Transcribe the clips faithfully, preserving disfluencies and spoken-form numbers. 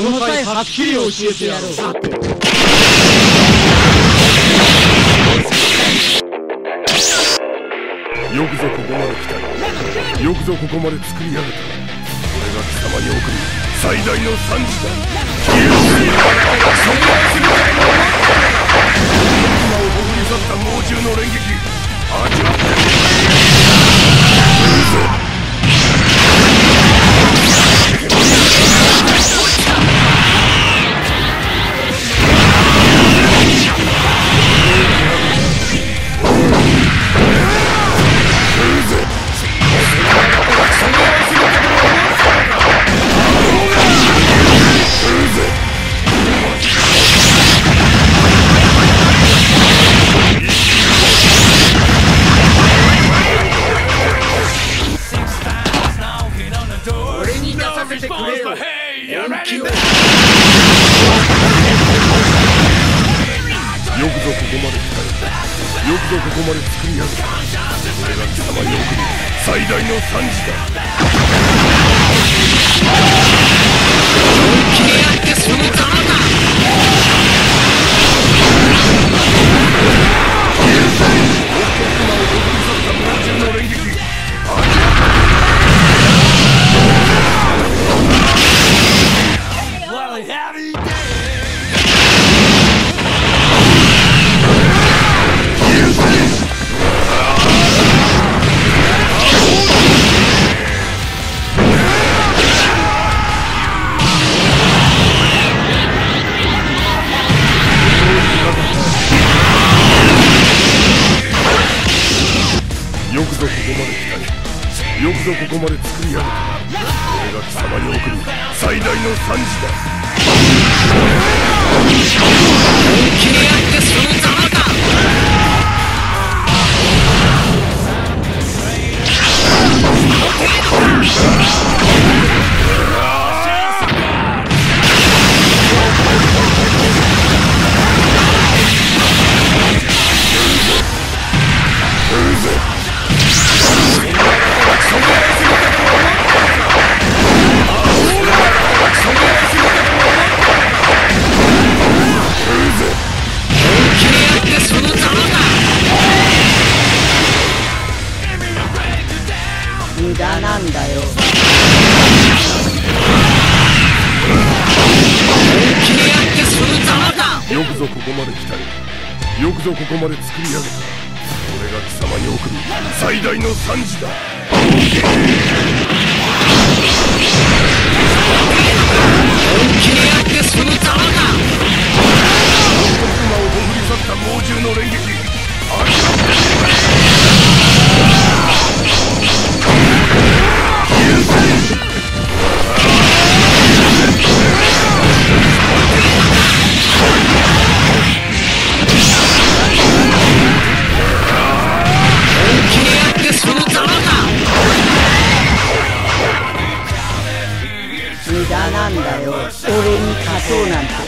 の際はっきり教えてやろう。 よくぞここまで来た。よくぞここまで作り上げた。これが貴様に送る最大の賛辞だ。今をほぐり去った猛獣の連撃、味わってみろ。最大の賛辞だ。切り合ってそのざまだ。よくぞここまで作り上げた。これが貴様に送る最大の賛辞だ。切り合ってそのざまだ。 無駄なんだよ。 よくぞここまで来たよ。よくぞここまで作り上げた。これが貴様に送る最大の賛辞だ。切り合ってそのざまだ。今をほぐり去った猛獣の連撃、ありがとう。 無駄なんだよ、俺に勝とうなんて。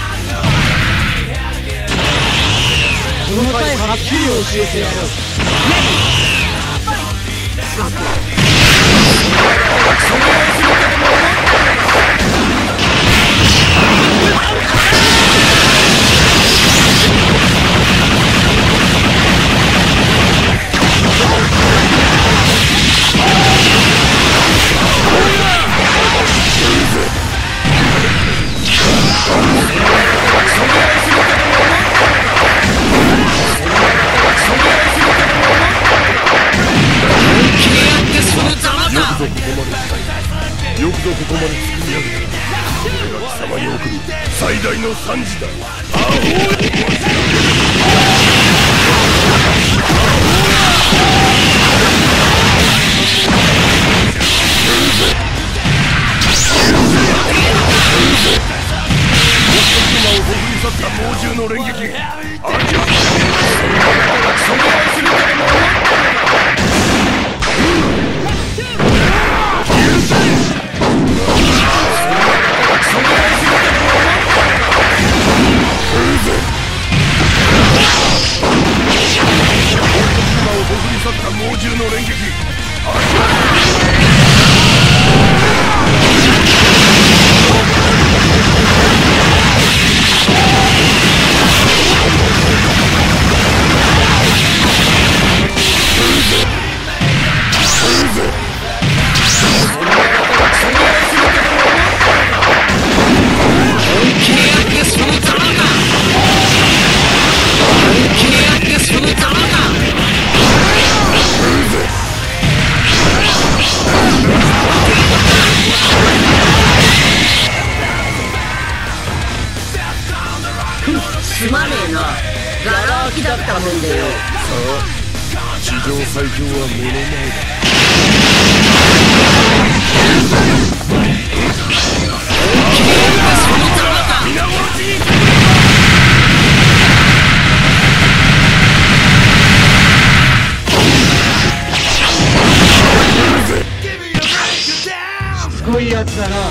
この際はっきり教えてやろう。よくぞここまで作り上げた。これが貴様に送る最大の賛辞だ。今をほぐり去った猛獣の連撃、味わってみろ。猛獣の連撃、味わってみろ。 最強は目の前だ。皆殺しにすごいやつだな。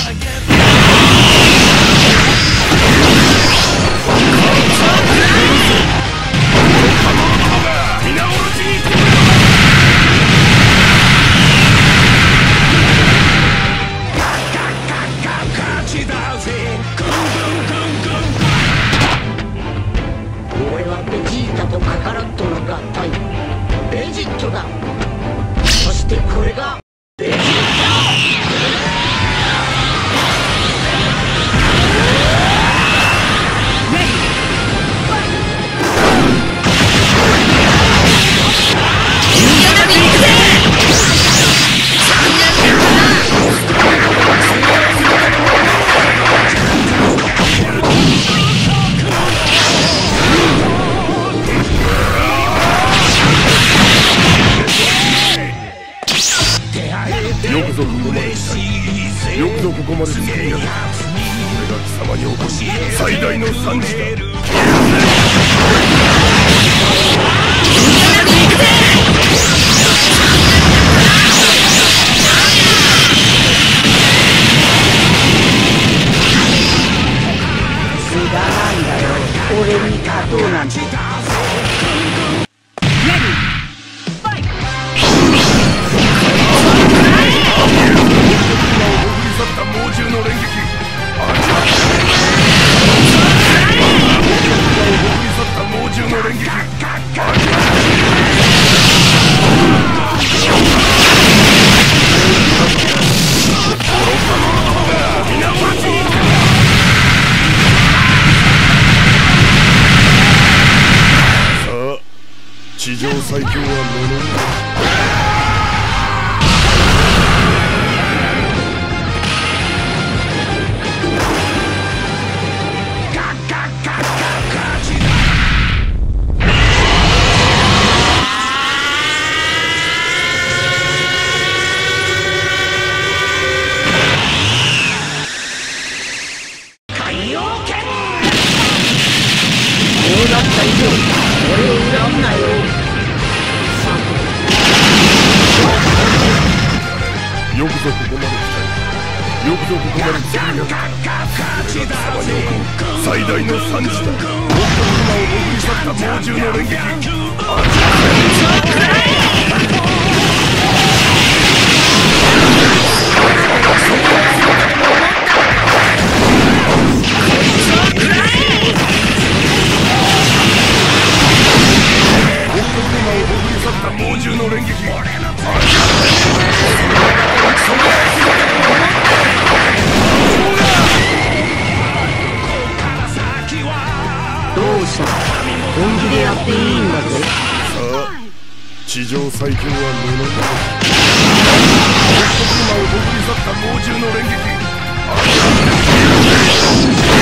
俺はベジータとカカロットの合体ベジットだ。そしてこれがベジット。 よくぞここまで来た。よくぞここまで作り上げた。これが貴様に起こす最大の惨事だ。 無駄なんだよ、俺に勝とうなんて。 猛獣の連撃。ありがとう。猛獣の連撃。ありがとさあ、地上最強は目の前。よくぞここまで来た。よくぞここまで来た。これが貴様に起こる最大の惨事だ。僕の馬を潜り去った猛獣の連撃。あり猛獣の連撃。 どうした？本気でやっていいんだぜ。 さあ、地上最強は目の前。僕の馬を潜り去った猛獣の連撃。